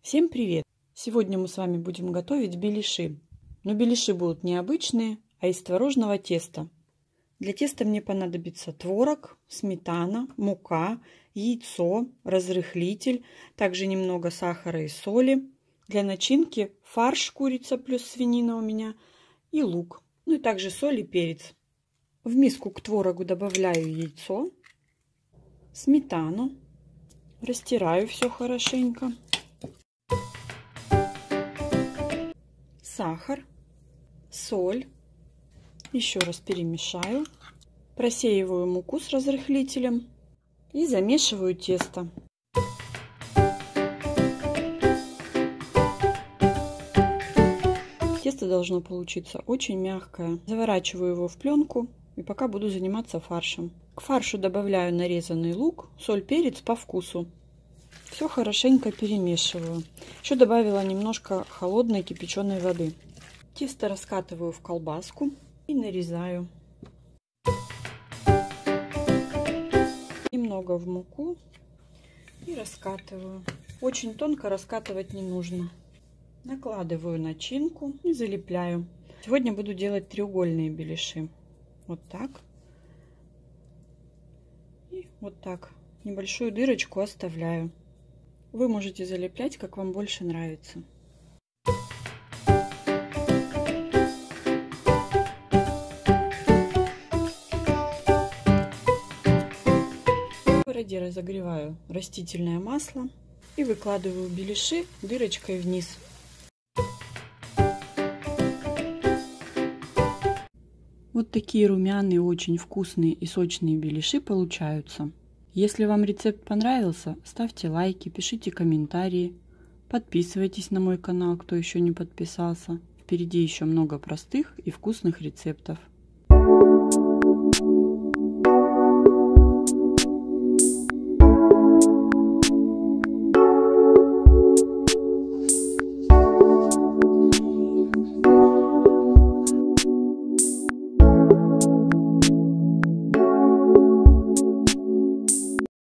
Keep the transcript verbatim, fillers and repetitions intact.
Всем привет! Сегодня мы с вами будем готовить беляши. Но беляши будут необычные, а из творожного теста. Для теста мне понадобится творог, сметана, мука, яйцо, разрыхлитель, также немного сахара и соли. Для начинки фарш курица плюс свинина у меня и лук. Ну и также соль и перец. В миску к творогу добавляю яйцо, сметану, растираю все хорошенько. Сахар, соль, еще раз перемешаю, просеиваю муку с разрыхлителем и замешиваю тесто. Тесто должно получиться очень мягкое. Заворачиваю его в пленку и пока буду заниматься фаршем. К фаршу добавляю нарезанный лук, соль, перец по вкусу. Все хорошенько перемешиваю. Еще добавила немножко холодной кипяченой воды. Тесто раскатываю в колбаску и нарезаю. Немного в муку и раскатываю. Очень тонко раскатывать не нужно. Накладываю начинку и залепляю. Сегодня буду делать треугольные беляши. Вот так. И вот так. Небольшую дырочку оставляю. Вы можете залеплять, как вам больше нравится. В сковороде разогреваю растительное масло и выкладываю беляши дырочкой вниз. Вот такие румяные, очень вкусные и сочные беляши получаются. Если вам рецепт понравился, ставьте лайки, пишите комментарии, подписывайтесь на мой канал, кто еще не подписался. Впереди еще много простых и вкусных рецептов.